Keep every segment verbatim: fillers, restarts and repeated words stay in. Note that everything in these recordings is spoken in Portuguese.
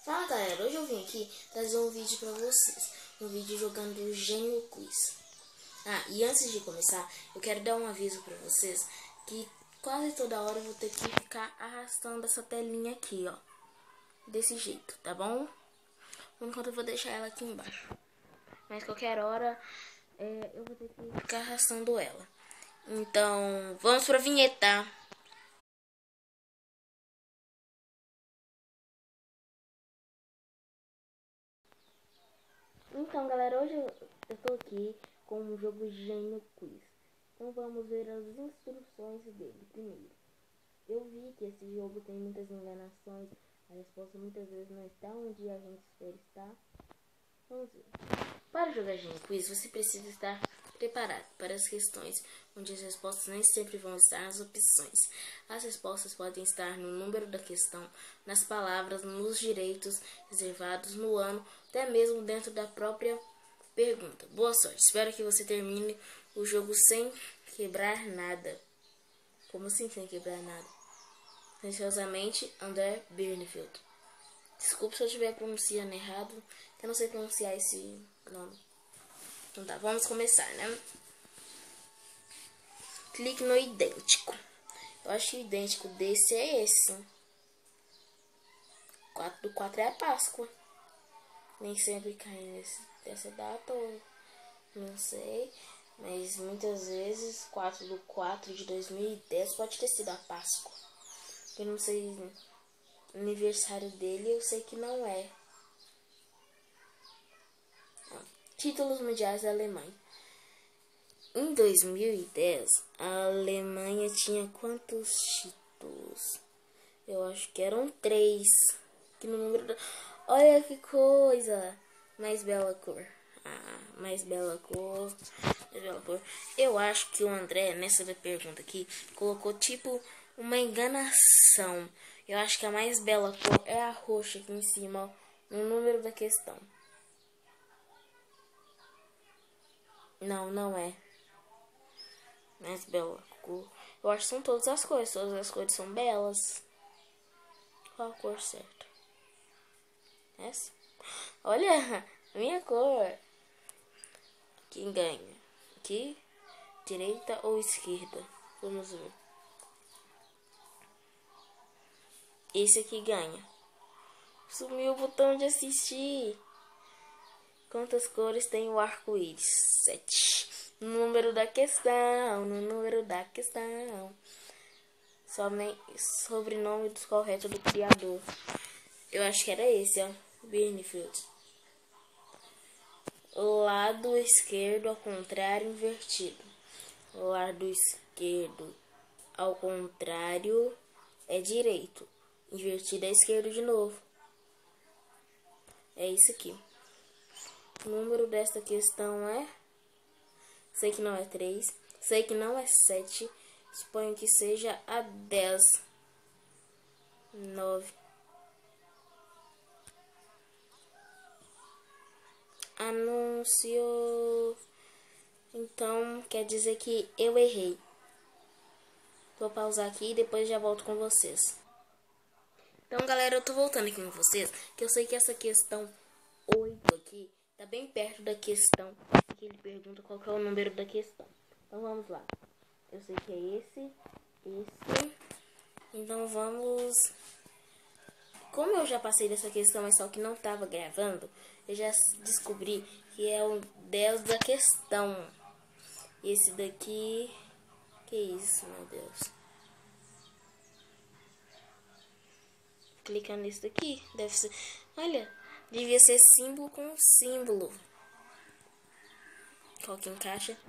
Fala galera, hoje eu vim aqui trazer um vídeo pra vocês, um vídeo jogando o Gênio Quiz. Ah, e antes de começar, eu quero dar um aviso pra vocês que quase toda hora eu vou ter que ficar arrastando essa telinha aqui, ó, desse jeito, tá bom? Por enquanto eu vou deixar ela aqui embaixo, mas qualquer hora é, eu vou ter que ficar arrastando ela. Então, vamos pra vinheta. Então galera, hoje eu, eu tô aqui com o jogo Gênio Quiz. Então vamos ver as instruções dele primeiro. Eu vi que esse jogo tem muitas enganações, a resposta muitas vezes não está onde a gente espera estar. Vamos ver. Para jogar Gênio Quiz, você precisa estar preparado para as questões, onde as respostas nem sempre vão estar nas opções. As respostas podem estar no número da questão, nas palavras, nos direitos reservados, no ano, até mesmo dentro da própria pergunta. Boa sorte, espero que você termine o jogo sem quebrar nada. Como assim sem quebrar nada? Atenciosamente, André Birnfield. Desculpe se eu estiver pronunciando errado, eu não sei pronunciar esse nome. Então tá, vamos começar, né? Clique no idêntico. Eu acho que o idêntico desse é esse. quatro do quatro é a Páscoa. Nem sempre cai nesse, nessa data, ou não sei. Mas muitas vezes quatro do quatro de dois mil e dez pode ter sido a Páscoa. Eu não sei o aniversário dele, eu sei que não é. Títulos mundiais da Alemanha. Em dois mil e dez, a Alemanha tinha quantos títulos? Eu acho que eram três. Que no número da... Olha que coisa! Mais bela cor. Ah, mais bela cor. Mais bela cor. Eu acho que o André, nessa pergunta aqui, colocou tipo uma enganação. Eu acho que a mais bela cor é a roxa aqui em cima, ó, no número da questão. Não, não é. Mais bela cor. Eu acho que são todas as cores. Todas as cores são belas. Qual a cor certa? Essa? Olha, a minha cor. Quem ganha? Aqui? Direita ou esquerda? Vamos ver. Esse aqui ganha. Sumiu o botão de assistir. Quantas cores tem o arco-íris? Sete. No número da questão, no número da questão. Somente sobrenome do correto do criador. Eu acho que era esse, ó. Birnfield. Lado esquerdo ao contrário invertido. Lado esquerdo ao contrário é direito. Invertido é esquerdo de novo. É isso aqui. O número desta questão é... Sei que não é três. Sei que não é sete. Suponho que seja a dez. nove. Anúncio. Então, quer dizer que eu errei. Vou pausar aqui e depois já volto com vocês. Então, galera, eu tô voltando aqui com vocês, que eu sei que essa questão oito aqui tá bem perto da questão que ele pergunta qual que é o número da questão. Então, vamos lá. Eu sei que é esse, esse. Então, vamos... Como eu já passei dessa questão, mas só que não tava gravando, eu já descobri que é o dez da questão. Esse daqui... Que isso, meu Deus. Clicar nesse daqui, deve ser... Olha, devia ser símbolo com símbolo. Qual que encaixa?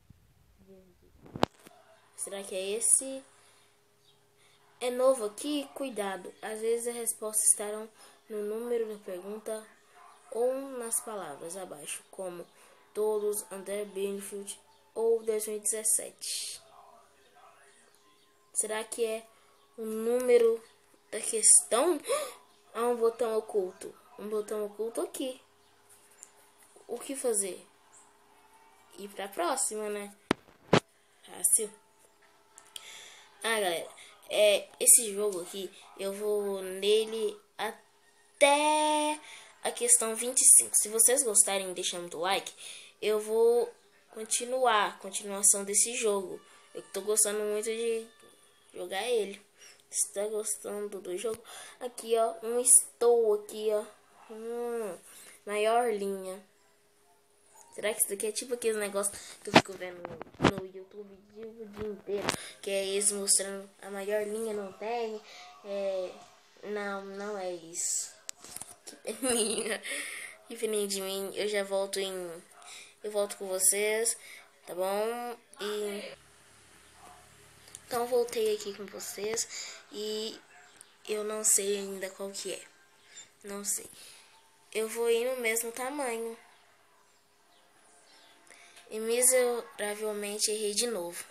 Será que é esse? É novo aqui? Cuidado. Às vezes as respostas estarão no número da pergunta ou nas palavras abaixo, como todos, André Birnfield ou dois mil e dezessete. Será que é o número da questão? Há um botão oculto. Um botão oculto aqui. O que fazer? Ir pra próxima, né? Fácil. Ah, galera. É, esse jogo aqui, eu vou nele até a questão vinte e cinco. Se vocês gostarem, deixando o like, eu vou continuar a continuação desse jogo. Eu tô gostando muito de jogar ele. Se tá gostando do jogo, aqui ó, um estou aqui ó, hum, maior linha. Será que isso daqui é tipo aqueles negócios que eu fico vendo no, no YouTube o dia inteiro, que é eles mostrando a maior linha? Não tem, é, não, não é isso. Que peninha, que peninha de mim. Eu já volto em, eu volto com vocês, tá bom? E então voltei aqui com vocês e eu não sei ainda qual que é. Não sei. Eu vou ir no mesmo tamanho. E miseravelmente errei de novo.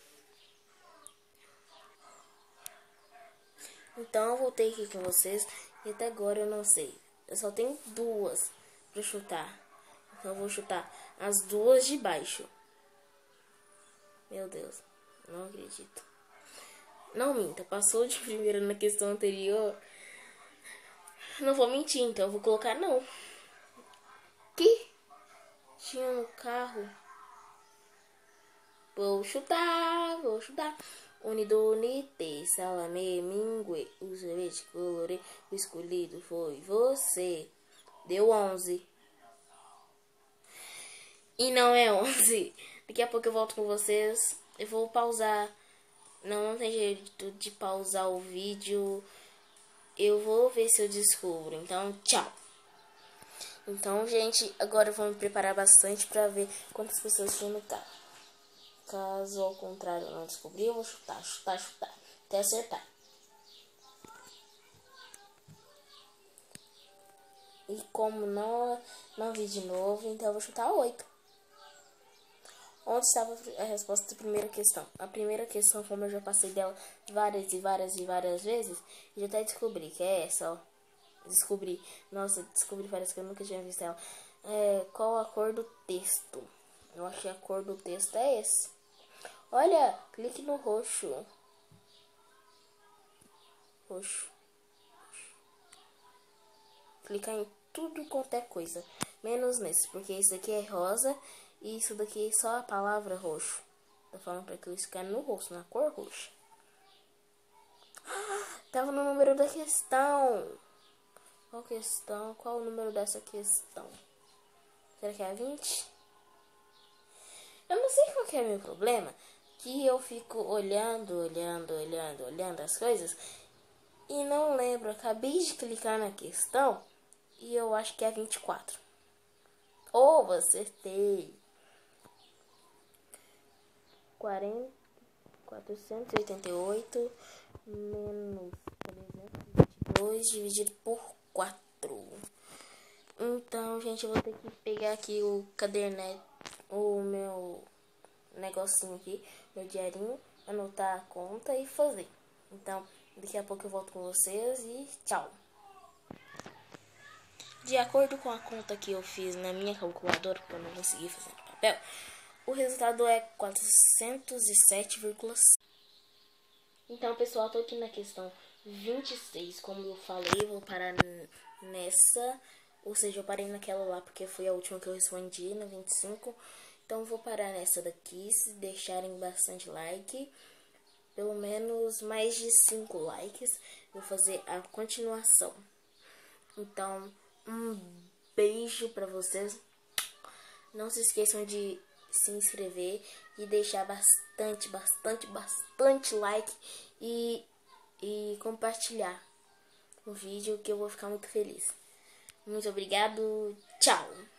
Então eu voltei aqui com vocês e até agora eu não sei. Eu só tenho duas pra chutar. Então eu vou chutar as duas de baixo. Meu Deus, não acredito. Não minta, passou de primeira na questão anterior. Não vou mentir, então eu vou colocar não. Que tinha no carro. Vou chutar, vou chutar. Unidonite, salame, mingue, o sorvete colorê. O escolhido foi você. Deu onze. E não é onze. Daqui a pouco eu volto com vocês. Eu vou pausar. Não, não tem jeito de pausar o vídeo. Eu vou ver se eu descubro. Então, tchau. Então, gente, agora eu vou me preparar bastante pra ver quantas pessoas tinham no carro. Caso ao contrário eu não descobrir, eu vou chutar, chutar, chutar, até acertar. E como não, não vi de novo, então eu vou chutar oito. Onde estava a resposta da primeira questão? A primeira questão, como eu já passei dela várias e várias e várias vezes, já até descobri que é essa, ó. Descobri. Nossa, descobri várias que eu nunca tinha visto ela. É, qual a cor do texto? Eu acho que a cor do texto é esse. Olha, clique no roxo. Roxo. Clicar em tudo quanto é coisa, menos nesse, porque isso aqui é rosa e isso daqui é só a palavra roxo. Tá falando pra clicar no roxo, na cor roxa. Tava no número da questão. Qual questão? Qual o número dessa questão? Será que é a vinte? Eu não sei qual que é o meu problema, que eu fico olhando, olhando, olhando, olhando as coisas e não lembro. Acabei de clicar na questão e eu acho que é vinte e quatro. Oh, acertei. quarenta, quatrocentos e oitenta e oito menos trezentos e vinte e dois dividido por quatro. Então, gente, eu vou ter que pegar aqui o cadernet, o meu negocinho aqui, meu diarinho, anotar a conta e fazer. Então, daqui a pouco eu volto com vocês e tchau. De acordo com a conta que eu fiz na minha calculadora, porque eu não consegui fazer no papel, o resultado é quatrocentos e sete vírgula cinco. Então, pessoal, eu tô aqui na questão vinte e seis. Como eu falei, eu vou parar nessa. Ou seja, eu parei naquela lá porque foi a última que eu respondi, na vinte e cinco. Então, eu vou parar nessa daqui. Se deixarem bastante like, pelo menos mais de cinco likes, vou fazer a continuação. Então, um beijo pra vocês. Não se esqueçam de se inscrever e deixar bastante, bastante, bastante like e, e compartilhar o vídeo, que eu vou ficar muito feliz. Muito obrigado, tchau!